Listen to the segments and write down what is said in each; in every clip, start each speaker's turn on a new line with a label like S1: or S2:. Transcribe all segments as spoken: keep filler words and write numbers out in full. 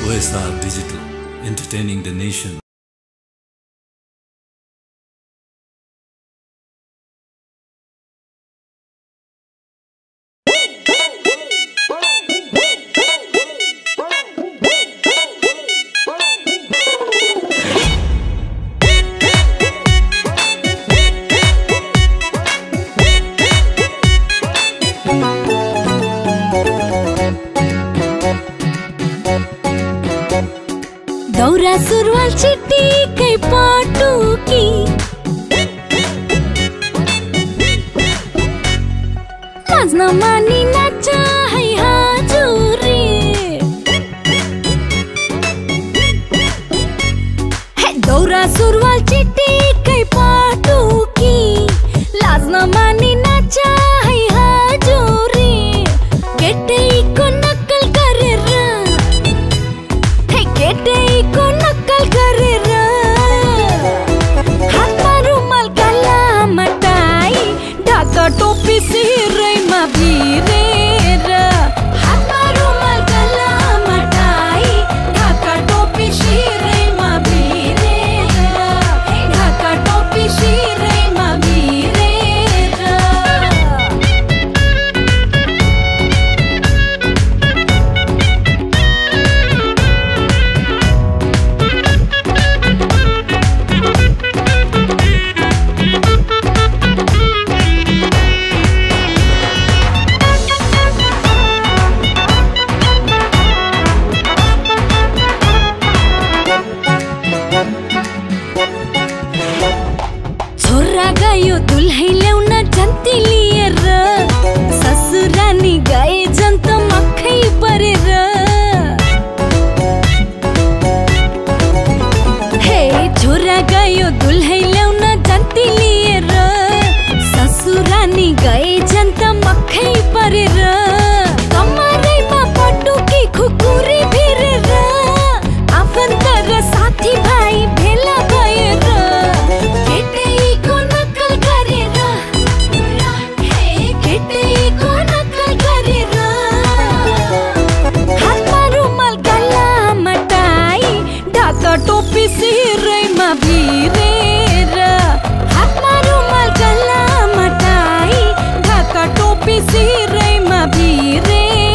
S1: O S R Digital, entertaining the nation.
S2: दौरा सुरुवाल चिट्टी कई पाटू की नाजना मानी नाचा है हाजुरी है दौरा सुरुवाल चिट्टी कई पाटू की लाजना मानी नाचा है हाजुरी केटे को नकल करे रा है केटे को नकल करे रा हाथ में रुमाल गला मटाई ढाका टोपी सिरे में भीरे रा हाथ में रुमाल गला मटाई ढाका टोपी सिरे में भीरे रा ढाका टोपी सिरे में भीरे रा छोरा गयो दुल्है ल्याउन जन्ती लिएर ससुरानी गए जन्त मक्खै परेर हे छोरा गयो दुल्है ल्याउन जन्ती लिएर ससुरानी गए जन्त मक्खै परेर कमरैमा पटुकी खुकुरी भिरेर आफन्त र साथी भाइ भेला भएर केटैको नकल गरेर हे केटैको नकल गरेर हातमा रुमाल गला मटाई ढाका टोपी सिरैमा भिरेर हातमा रुमाल गला मटाई ढाका टोपी सिरैमा भिरेर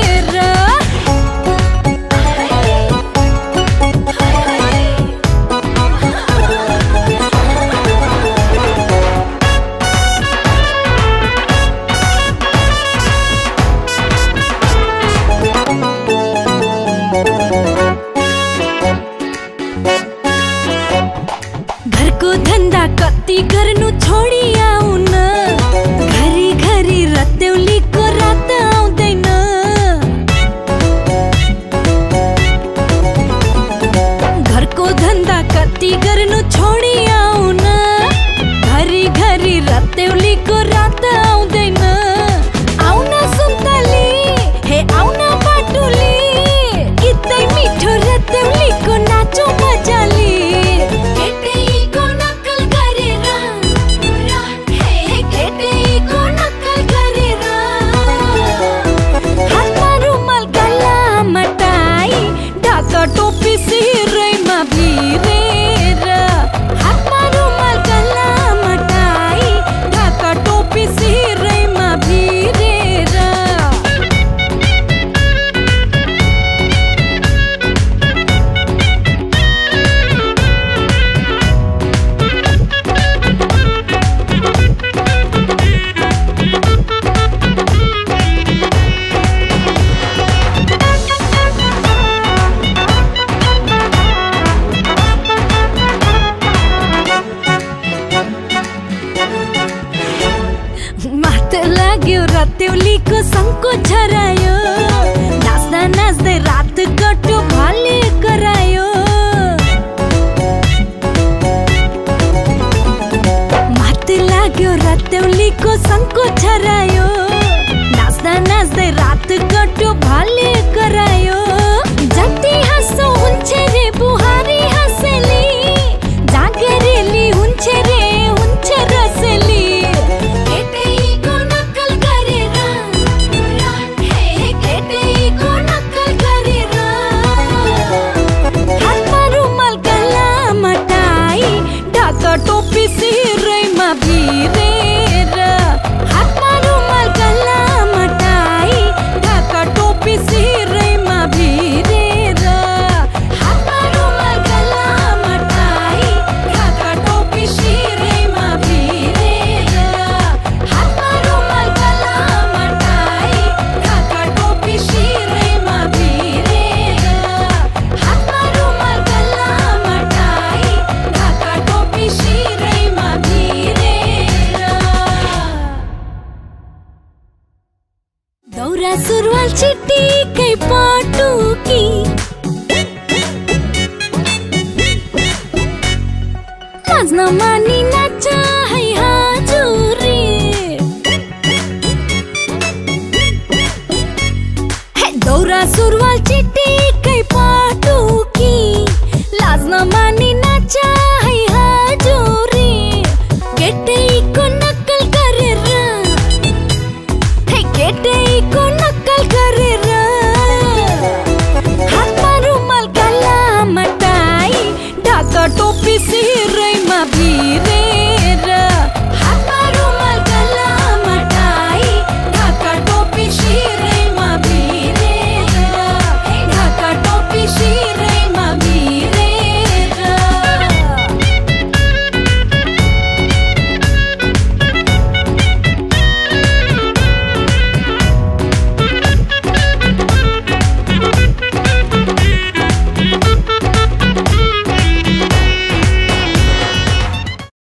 S2: घरको धन्दा कति गर्नु छोडी आउन घरी घरी रत्तेउलीको रात आउँदैन घरको धन्दा कति गर्नु छोडी आउन घरी घरी रत्तेउलीको रात आउँदैन आउन सुन्तली हे आउन पाटुली गीतै मिठो रत्तेउलीको नाचो मजाली केटैको नकल गरेर हे केटैको नकल गरेर हातमा रुमाल गला मटाई ढाका टोपी